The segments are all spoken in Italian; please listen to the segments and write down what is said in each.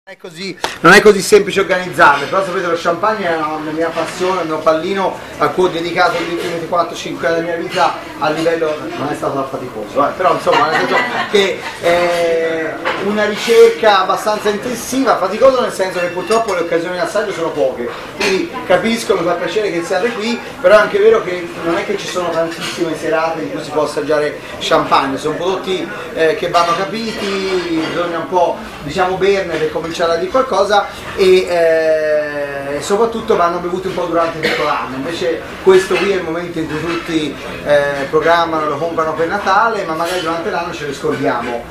Non è così semplice organizzarle, però sapete lo champagne è una mia passione, il mio pallino a cui ho dedicato gli ultimi 4-5 anni della mia vita a livello, non è stato faticoso, però insomma nel senso che è una ricerca abbastanza intensiva, faticoso nel senso che purtroppo le occasioni di assaggio sono poche, quindi capisco, mi fa piacere che siate qui, però è anche vero che non è che ci sono tantissime serate in cui si può assaggiare champagne, sono prodotti che vanno capiti, bisogna un po' diciamo berne per cominciare a dire qualcosa e soprattutto vanno bevuti un po' durante tutto l'anno, invece questo qui è il momento in cui tutti programmano, lo comprano per Natale, ma magari durante l'anno ce le scordiamo.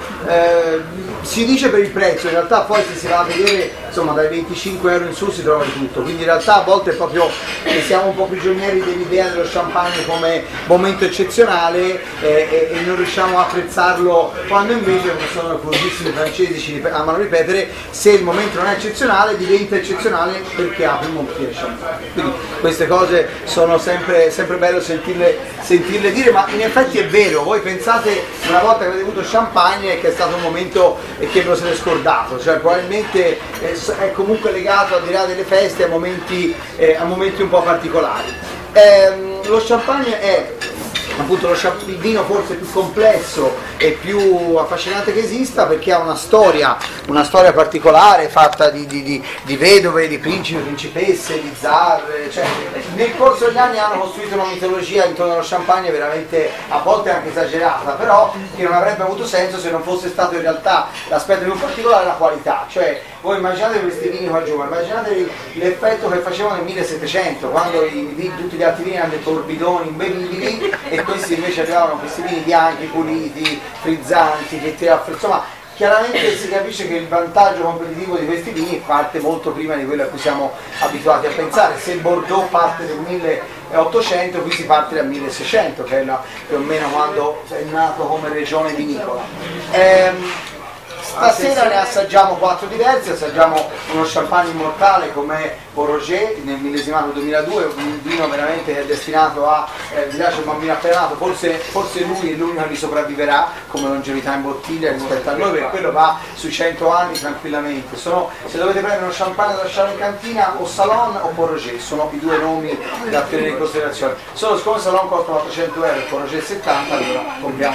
Si dice per il prezzo, in realtà poi se si va a vedere insomma dai 25 euro in su si trova di tutto, quindi in realtà a volte è proprio che siamo un po' prigionieri dell'idea dello champagne come momento eccezionale e non riusciamo a apprezzarlo, quando invece, come sono i famosissimi francesi ci amano ripetere, se il momento non è eccezionale diventa eccezionale perché apre un bottiglia di champagne. Quindi queste cose sono sempre bello sentirle dire, ma in effetti è vero, voi pensate una volta che avete avuto champagne che è stato un momento che ve lo siete scordato, cioè probabilmente è comunque legato al di là delle feste a momenti un po' particolari. Lo champagne è appunto il vino forse più complesso e più affascinante che esista perché ha una storia particolare fatta di vedove, di principi, principesse, di zar, cioè, nel corso degli anni hanno costruito una mitologia intorno allo champagne veramente a volte anche esagerata, però che non avrebbe avuto senso se non fosse stato in realtà l'aspetto più particolare la qualità, cioè voi immaginate questi vini qua giù, immaginatevi l'effetto che facevano nel 1700 quando tutti gli altri vini erano dei torbidoni imbevibili e questi invece avevano questi vini bianchi, puliti, frizzanti, che insomma chiaramente si capisce che il vantaggio competitivo di questi vini parte molto prima di quello a cui siamo abituati a pensare. Se il Bordeaux parte del 1800, qui si parte dal 1600, che è più o meno quando è nato come regione vinicola. Stasera ne assaggiamo 4 diversi, assaggiamo uno champagne immortale come Pont-Roger nel millesimato 2002, un vino veramente che è destinato a, mi piace il bambino appena nato, forse lui è l'unico che sopravviverà come longevità in bottiglia rispetto a noi, perché quello va sui 100 anni tranquillamente. Se dovete prendere uno champagne da lasciare in cantina o Salon o Pont-Roger, sono i due nomi da tenere in considerazione. Solo siccome Salon costa 400 euro e Pont-Roger 70, allora compriamo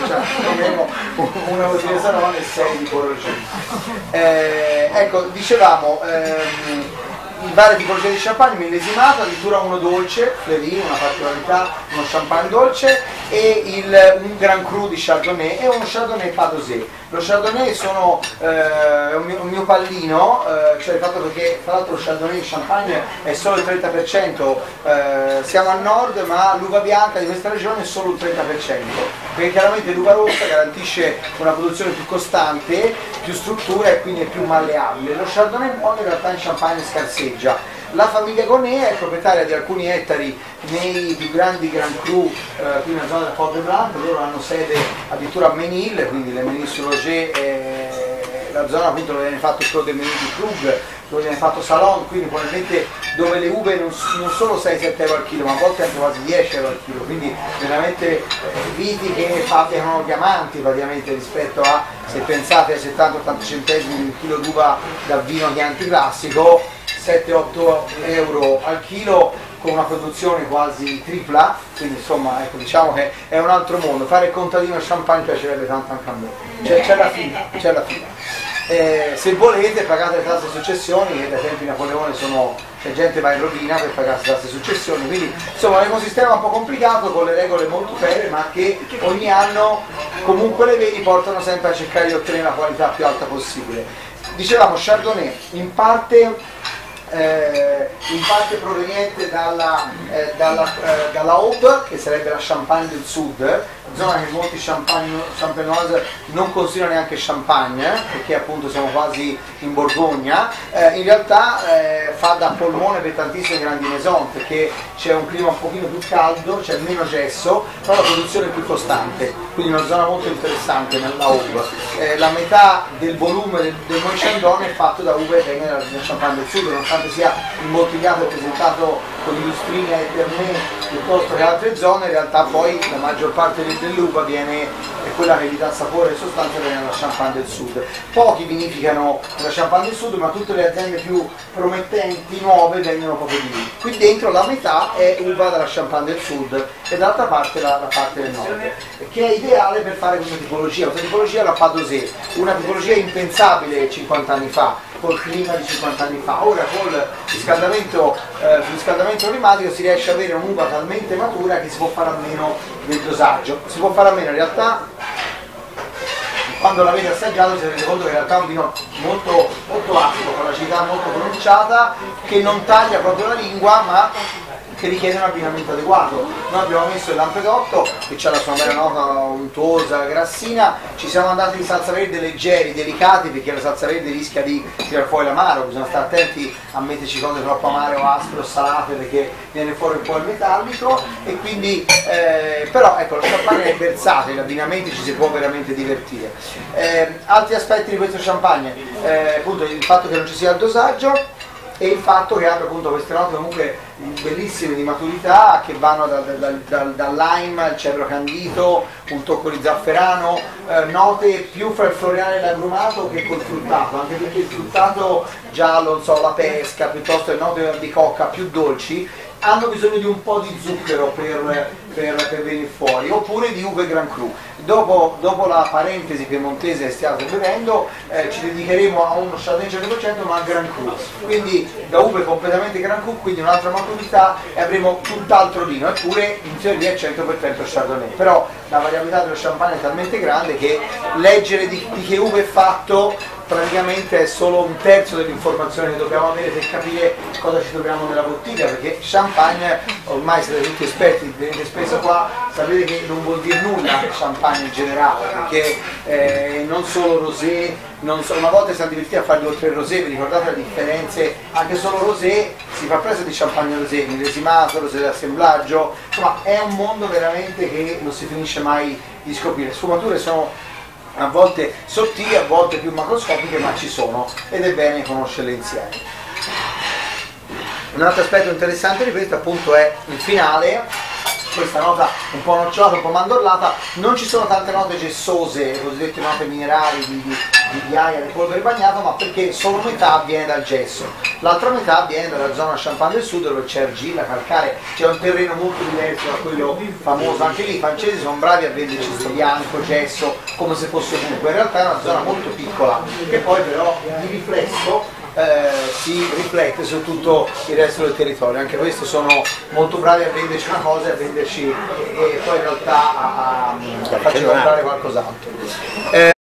una bottiglia di Salon e 6 di Pont-Roger. Ecco, dicevamo varie tipologie di champagne, millesimato, addirittura uno dolce, Fleury, una particolarità, uno champagne dolce e un Grand Cru di Chardonnay e uno Chardonnay Pas d'Osé. Lo Chardonnay è un mio pallino, cioè il fatto perché tra l'altro lo Chardonnay di Champagne è solo il 30%, siamo al nord ma l'uva bianca di questa regione è solo il 30%, perché chiaramente l'uva rossa garantisce una produzione più costante, più struttura e quindi è più malleabile. Lo Chardonnay buono in realtà in Champagne scarseggia. La famiglia Gonnet è proprietaria di alcuni ettari nei più grandi Grand Cru qui nella zona del Port de Blanc, loro hanno sede addirittura a Menil, quindi le Menil-sur-Oger, la zona appunto dove viene fatto il Clos de Menil di Krug, dove viene fatto Salon, quindi probabilmente dove le uve non solo 6-7 euro al chilo, ma a volte anche quasi 10 euro al chilo, quindi veramente viti che fabbricano diamanti praticamente rispetto a, se pensate ai 70-80 centesimi di un chilo d'uva da vino Chianti classico, 7-8 euro al chilo con una produzione quasi tripla, quindi insomma ecco, diciamo che è un altro mondo. Fare il contadino champagne piacerebbe tanto anche a me, c'è la fila. Se volete pagate le tasse successioni, che dai tempi di Napoleone c'è gente va in rovina per pagare le tasse successioni, quindi insomma è un ecosistema un po' complicato con le regole molto ferme, ma che ogni anno comunque le vedi portano sempre a cercare di ottenere la qualità più alta possibile. Dicevamo Chardonnay in parte proveniente dalla Aube, che sarebbe la Champagne del Sud, zona che molti champenoise non considerano neanche Champagne, perché appunto siamo quasi in Borgogna. In realtà fa da polmone per tantissime grandi maison, perché c'è un clima un pochino più caldo, c'è meno gesso, però la produzione è più costante, quindi una zona molto interessante nella Aube. La metà del volume del Moët-Chandon è fatto da uve che vengono dal Champagne del Sud, nonostante sia imbottigliato e presentato con i lustrini e Eternè piuttosto che altre zone, in realtà poi la maggior parte dell'uva viene quella che gli dà sapore e sostanza viene dalla Champagne del Sud. Pochi vinificano la Champagne del Sud, ma tutte le aziende più promettenti, nuove, vengono proprio di lì. Qui dentro la metà è uva dalla Champagne del Sud e dall'altra parte la parte del nord, che è ideale per fare questa tipologia. Questa tipologia è la Padosé, una tipologia impensabile 50 anni fa, col clima di 50 anni fa. Ora col riscaldamento climatico si riesce ad avere un'uva talmente matura che si può fare a meno del dosaggio. Si può fare a meno, in realtà quando l'avete assaggiato si rende conto che in realtà è un vino molto, molto acido, con l'acidità molto pronunciata, che non taglia proprio la lingua, ma che richiede un abbinamento adeguato. Noi abbiamo messo il Lampredotto, che ha la sua bella nota untuosa, grassina, ci siamo andati in salsa verde leggeri, delicati, perché la salsa verde rischia di tirare fuori l'amaro, bisogna stare attenti a metterci cose troppo amare o aspre o salate, perché viene fuori un po' il metallico, e quindi però ecco, la champagne è versatile, gli abbinamenti ci si può veramente divertire. Altri aspetti di questo champagne, appunto il fatto che non ci sia il dosaggio, e il fatto che abbia appunto queste note comunque bellissime di maturità, che vanno dal lime al cedro candito, un tocco di zafferano, note più fra il floreale e l'agrumato che col fruttato, anche perché il fruttato giallo, non so, la pesca, piuttosto che note di cocca più dolci, hanno bisogno di un po' di zucchero per venire fuori, oppure di uve Grand Cru. Dopo la parentesi piemontese che stiate bevendo, ci dedicheremo a uno Chardonnay 100% ma a Grand Cru, quindi da uve completamente Grand Cru, quindi un'altra maturità, e avremo tutt'altro vino, eppure in teoria è 100% Chardonnay, però la variabilità dello champagne è talmente grande che leggere di che uve è fatto praticamente è solo un terzo dell'informazione che dobbiamo avere per capire cosa ci troviamo nella bottiglia, perché champagne, ormai siete tutti esperti, venite spesso qua, sapete che non vuol dire nulla champagne in generale, perché non solo rosé, una volta siamo divertiti a fare 2 o 3 rosé, vi ricordate le differenze? Anche solo rosé si fa preso di champagne rosé, millesimato, rosé d'assemblaggio, insomma è un mondo veramente che non si finisce mai di scoprire. Le sfumature sono a volte sottili, a volte più macroscopiche, ma ci sono ed è bene conoscerle insieme. Un altro aspetto interessante di questo appunto è il finale, questa nota un po' nocciolata, un po' mandorlata. Non ci sono tante note gessose, le cosiddette note minerali di ghiaia, di polvere bagnato, ma perché solo metà viene dal gesso, l'altra metà viene dalla zona Champagne del Sud, dove c'è argilla, calcare, c'è un terreno molto diverso da quello famoso. Anche lì i francesi sono bravi a venderci sto bianco, gesso, come se fosse ovunque. In realtà è una zona molto piccola, che poi però di riflesso si riflette su tutto il resto del territorio. Anche questo sono molto bravi a venderci una cosa e a venderci, e poi in realtà a farci comprare qualcos'altro.